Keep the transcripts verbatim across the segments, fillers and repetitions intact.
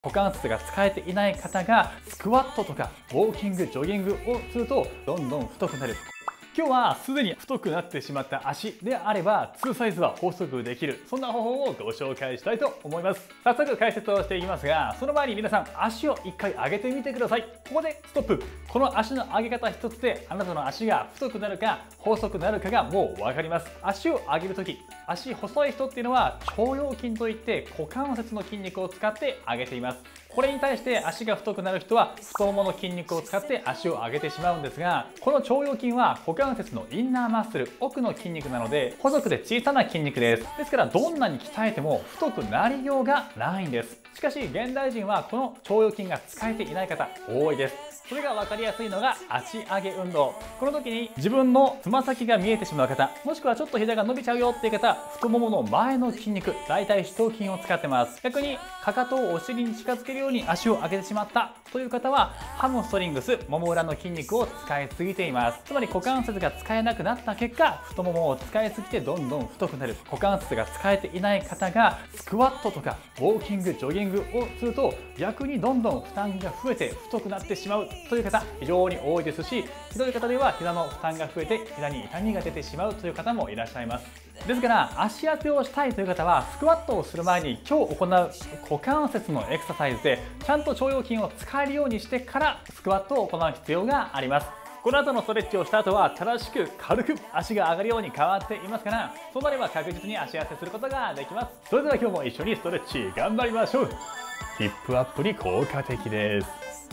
股関節が使えていない方がスクワットとかウォーキング、ジョギングをするとどんどん太くなる。今日はすでに太くなってしまった足であればにサイズは細くできる、そんな方法をご紹介したいと思います。早速解説をしていきますが、その前に皆さん足をいっかい上げてみてください。ここでストップ。この足の上げ方一つであなたの足が太くなるか細くなるかがもう分かります。足を上げるとき、足細い人っていうのは腸腰筋といって股関節の筋肉を使って上げています。これに対して足が太くなる人は太ももの筋肉を使って足を上げてしまうんですが、この腸腰筋は股関節のインナーマッスル、奥の筋肉なので細くて小さな筋肉です。ですからどんなに鍛えても太くなりようがないんです。しかし現代人はこの腸腰筋が使えていない方多いです。それが分かりやすいのが足上げ運動。この時に自分のつま先が見えてしまう方、もしくはちょっと膝が伸びちゃうよっていう方、太ももの前の筋肉、大腿四頭筋を使ってます。逆にかかとをお尻に近づけるように足を上げてしまったという方はハムストリングス、もも裏の筋肉を使いすぎています。つまり股関節が使えなくなった結果、太ももを使いすぎてどんどん太くなる。股関節が使えていない方がスクワットとかウォーキング、ジョギングをすると逆にどんどん負担が増えて太くなってしまうという方非常に多いですし、ひどい方では膝の負担が増えて膝に痛みが出てしまうという方もいらっしゃいます。ですから足当てをしたいという方はスクワットをする前に今日行う股関節のエクササイズでちゃんと腸腰筋を使えるようにしてからスクワットを行う必要があります。この後のストレッチをした後は正しく軽く足が上がるように変わっていますから、そうなれば確実に足当てすることができます。それでは今日も一緒にストレッチ頑張りましょう。ヒップアップに効果的です。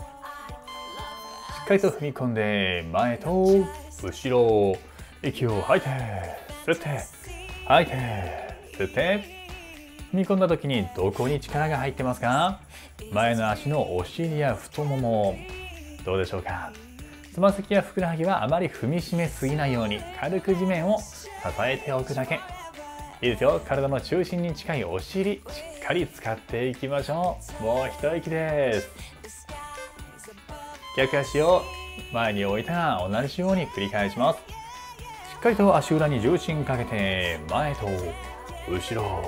しっかりと踏み込んで前と後ろ、息を吐いて吸って吐いて吸って。踏み込んだ時にどこに力が入ってますか？前の足のお尻や太もも、どうでしょうか？つま先やふくらはぎはあまり踏みしめすぎないように軽く地面を支えておくだけ。いいですよ。体の中心に近いお尻しっかり使っていきましょう。もう一息です。逆足を前に置いたら同じように繰り返します。しっかりと足裏に重心かけて前と後ろ。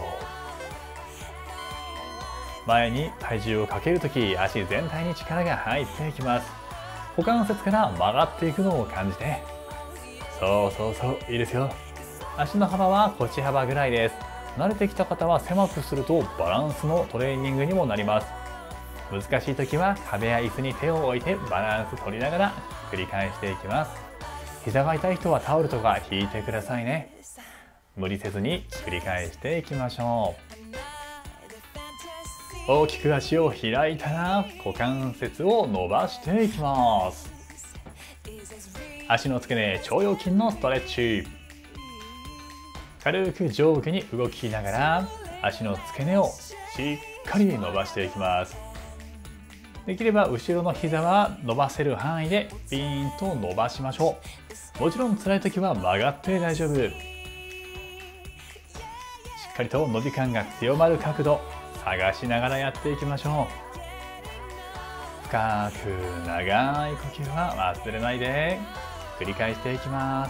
前に体重をかけるとき足全体に力が入っていきます。股関節から曲がっていくのを感じて、そうそうそう、いいですよ。足の幅は腰幅ぐらいです。慣れてきた方は狭くするとバランスのトレーニングにもなります。難しい時は壁や椅子に手を置いてバランス取りながら繰り返していきます。膝が痛い人はタオルとか引いてくださいね。無理せずに繰り返していきましょう。大きく足を開いたら股関節を伸ばしていきます。足の付け根、腸腰筋のストレッチ。軽く上下に動きながら足の付け根をしっかり伸ばしていきます。できれば後ろの膝は伸ばせる範囲でピーンと伸ばしましょう。もちろん辛い時は曲がって大丈夫。しっかりと伸び感が強まる角度探しながらやっていきましょう。深く長い呼吸は忘れないで繰り返していきます。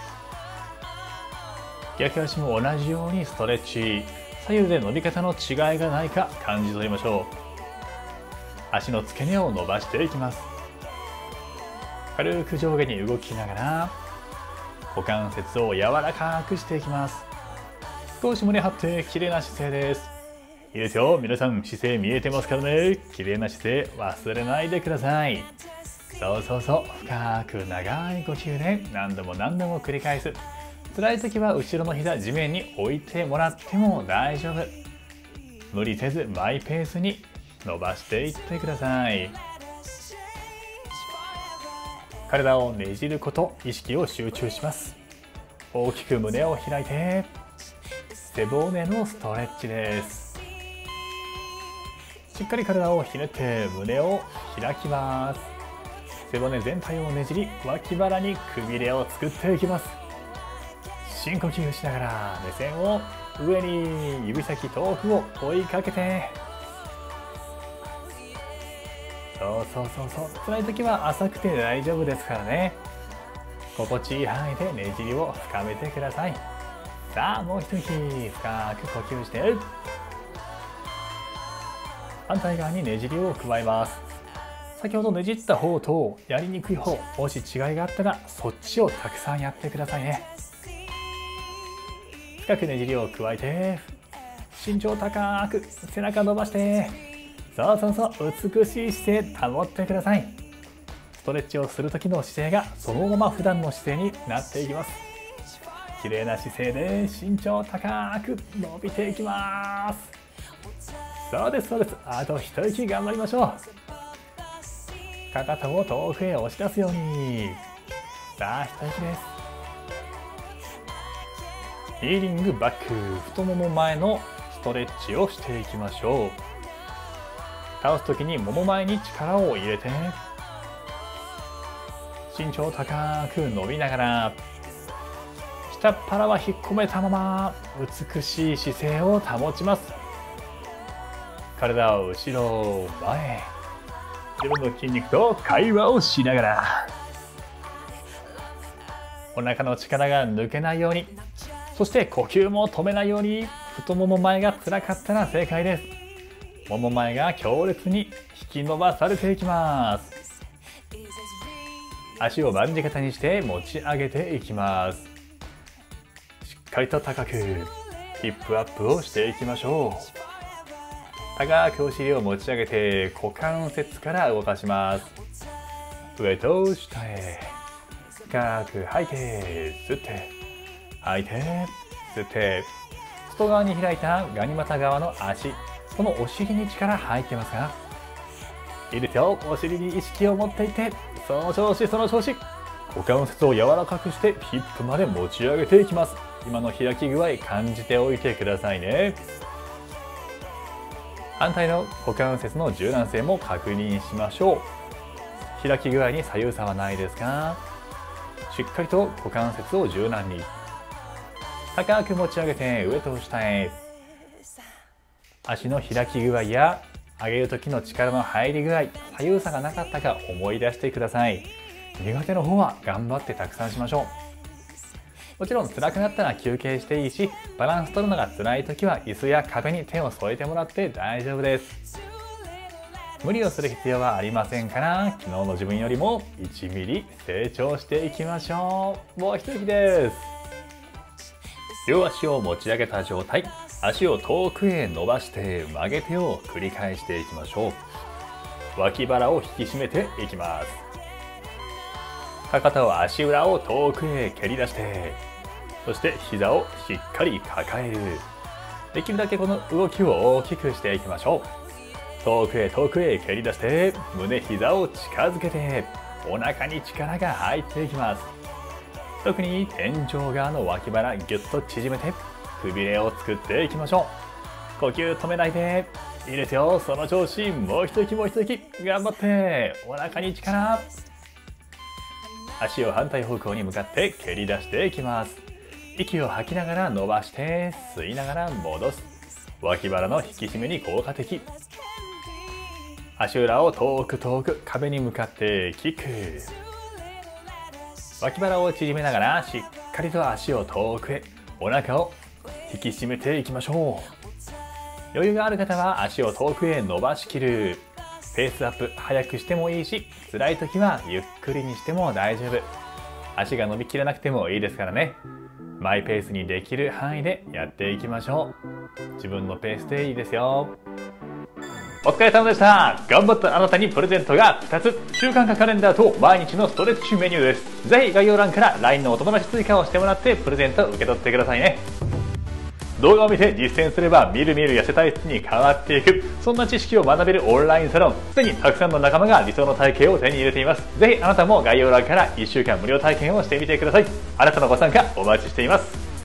逆足も同じようにストレッチ。左右で伸び方の違いがないか感じ取りましょう。足の付け根を伸ばしていきます。軽く上下に動きながら股関節を柔らかくしていきます。少し胸張って綺麗な姿勢です。いいですよ。皆さん姿勢見えてますからね。綺麗な姿勢忘れないでください。そうそうそう。深く長い呼吸で何度も何度も繰り返す。辛い時は後ろの膝地面に置いてもらっても大丈夫。無理せずマイペースに伸ばしていってください。体をねじること、意識を集中します。大きく胸を開いて背骨のストレッチです。しっかり体をひねって胸を開きます。背骨全体をねじり脇腹にくびれを作っていきます。深呼吸しながら目線を上に、指先遠くを追いかけて、そうそうそうそう。辛い時は浅くて大丈夫ですからね。心地いい範囲でねじりを深めてください。さあもう一息深く呼吸して反対側にねじりを加えます。先ほどねじった方とやりにくい方、もし違いがあったらそっちをたくさんやってくださいね。深くねじりを加えて、身長高く背中伸ばして、そうそうそう、美しい姿勢保ってください。ストレッチをする時の姿勢がそのまま普段の姿勢になっていきます。綺麗な姿勢で身長高く伸びていきます。そうですそうです。あと一息頑張りましょう。かかとを遠くへ押し出すように。さあ一息です。ヒーリングバック、太もも前のストレッチをしていきましょう。倒す時にもも前に力を入れて、身長高く伸びながら、下っ腹は引っ込めたまま美しい姿勢を保ちます。体を後ろ前、自分の筋肉と会話をしながら、お腹の力が抜けないように、そして呼吸も止めないように。太もも前が辛かったら正解です。もも前が強烈に引き伸ばされていきます。足を万字形にして持ち上げていきます。しっかりと高くヒップアップをしていきましょう。高くお尻を持ち上げて股関節から動かします。上と下へ深く吐いて吸って吐いて吸って、外側に開いたガニ股側の足、このお尻に力入ってますか？いいですよ。お尻に意識を持っていって、その調子その調子。股関節を柔らかくしてヒップまで持ち上げていきます。今の開き具合感じておいてくださいね。反対の股関節の柔軟性も確認しましょう。開き具合に左右差はないですか？しっかりと股関節を柔軟に高く持ち上げて上と下へ。足の開き具合や上げる時の力の入り具合、左右差がなかったか思い出してください。苦手の方は頑張ってたくさんしましょう。もちろん辛くなったら休憩していいし、バランス取るのが辛い時は椅子や壁に手を添えてもらって大丈夫です。無理をする必要はありませんから、昨日の自分よりもいちミリ成長していきましょう。もう一息です。両足を持ち上げた状態、足を遠くへ伸ばして曲げてを繰り返していきましょう。脇腹を引き締めていきます。かかとを足裏を遠くへ蹴り出して、そして膝をしっかり抱える。できるだけこの動きを大きくしていきましょう。遠くへ遠くへ蹴り出して、胸膝を近づけてお腹に力が入っていきます。特に天井側の脇腹ギュッと縮めてくびれを作っていきましょう。呼吸止めないで。いいですよ。その調子。もう一息もう一息。頑張って。お腹に力。足を反対方向に向かって蹴り出していきます。息を吐きながら伸ばして吸いながら戻す。脇腹の引き締めに効果的。足裏を遠く遠く壁に向かってキック。脇腹を縮めながらしっかりと足を遠くへ、お腹を引き締めていきましょう。余裕がある方は足を遠くへ伸ばしきる。ペースアップ早くしてもいいし、辛い時はゆっくりにしても大丈夫。足が伸びきらなくてもいいですからね。マイペースにできる範囲でやっていきましょう。自分のペースでいいですよ。お疲れ様でした。頑張ったあなたにプレゼントがふたつ。習慣化カレンダーと毎日のストレッチメニューです。ぜひ概要欄から ライン のお友達追加をしてもらってプレゼントを受け取ってくださいね。動画を見て実践すればみるみる痩せ体質に変わっていく。そんな知識を学べるオンラインサロン。すでにたくさんの仲間が理想の体型を手に入れています。ぜひあなたも概要欄からいっしゅうかん無料体験をしてみてください。あなたのご参加お待ちしています。